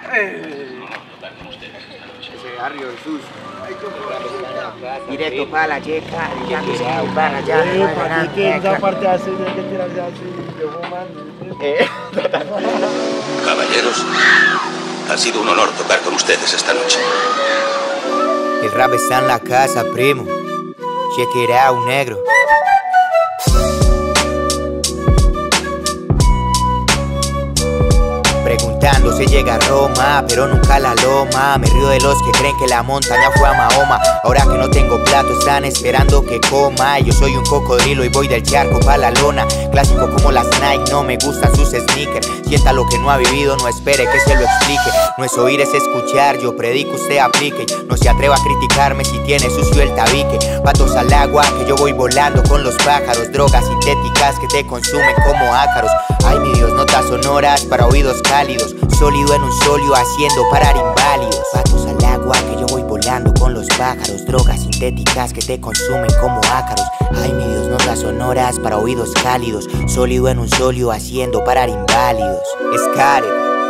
Ese barrio Jesús. Directo para la yeca, tirándose a un bar allá. Esa parte así, hay que tirarse así, de fumando. Caballeros, ha sido un honor tocar con ustedes esta noche. El rap está en la casa, primo. Check it out, negro. Preguntando si llega a Roma, pero nunca a la loma. Me río de los que creen que la montaña fue a Mahoma. Ahora que no tengo plato están esperando que coma. Yo soy un cocodrilo y voy del charco pa' la lona. Clásico como las Nike, no me gustan sus sneakers. Sienta lo que no ha vivido, no espere que se lo explique. No es oír, es escuchar, yo predico, usted aplique. No se atreva a criticarme si tiene sucio el tabique. Patos al agua, que yo voy volando con los pájaros. Drogas sintéticas que te consumen como ácaros. Ay mi Dios, notas sonoras para oídos cálidos. Sólido en un solio haciendo parar inválidos. Patos al agua, que yo voy volando con los pájaros. Drogas sintéticas que te consumen como ácaros. Ay mi Dios, notas sonoras para oídos cálidos. Sólido en un solio haciendo parar inválidos. Escare.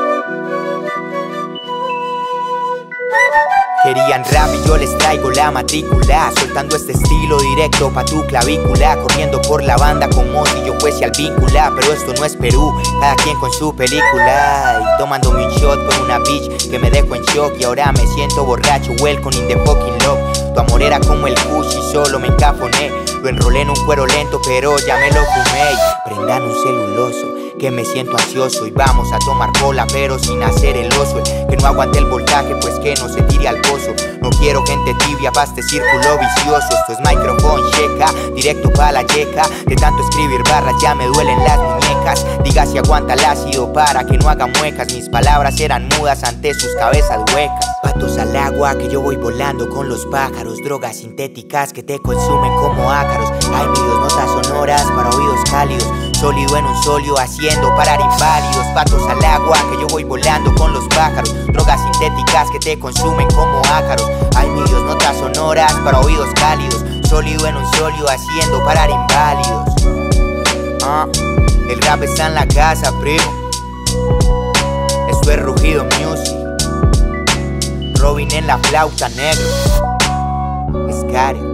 Querían rap y yo les traigo la matrícula. Soltando este estilo directo pa' tu clavícula. Corriendo por la banda como si yo fuese al víncula. Pero esto no es Perú, cada quien con su película. Y tomándome un shot por una bitch que me dejó en shock. Y ahora me siento borracho, welcome in the fucking love. Tu amor era como el kush y solo me encafoné. Lo enrolé en un cuero lento pero ya me lo fumé. Prendan un celuloso que me siento ansioso. Y vamos a tomar cola pero sin hacer el oso. El que no aguante el voltaje pues que no se tire al pozo. No quiero gente tibia pa' este círculo vicioso. Esto es micrófono checa, directo pa' la yeca. De tanto escribir barras ya me duelen las muñecas. Diga si aguanta el ácido para que no haga muecas. Mis palabras eran mudas ante sus cabezas huecas. Patos al agua, que yo voy volando con los pájaros. Drogas sintéticas que te consumen como ácaros. Ay mi Dios, notas sonoras para oídos cálidos. Sólido en un solio haciendo parar inválidos. Patos al agua, que yo voy volando con los pájaros. Drogas sintéticas que te consumen como ácaros. Ay mi Dios, notas sonoras para oídos cálidos. Sólido en un solio haciendo parar inválidos. El rap está en la casa, primo. Esto es Rugido Music. Robin en la flauta, negro. Escare.